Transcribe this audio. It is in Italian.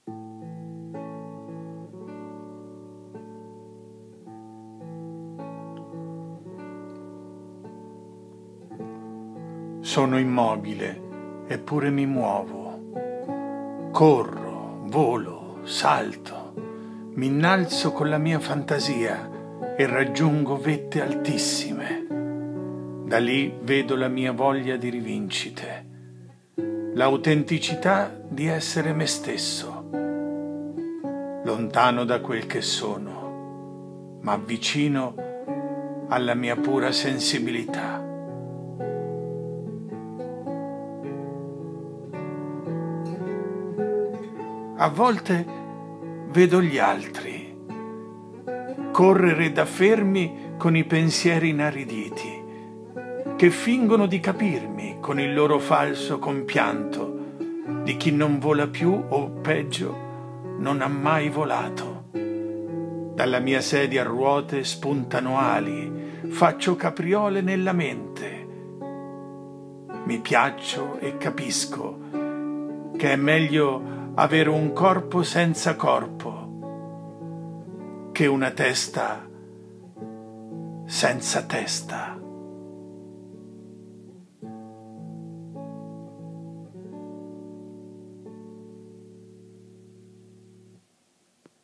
Sono immobile, eppure mi muovo. Corro, volo, salto, mi innalzo con la mia fantasia e raggiungo vette altissime. Da lì vedo la mia voglia di rivincite, l'autenticità di essere me stesso, lontano da quel che sono, ma vicino alla mia pura sensibilità. A volte vedo gli altri correre da fermi con i pensieri inariditi, che fingono di capirmi con il loro falso compianto di chi non vola più o, peggio, non ha mai volato. Dalla mia sedia a ruote spuntano ali, faccio capriole nella mente. Mi piaccio e capisco che è meglio avere un corpo senza corpo che una testa senza testa.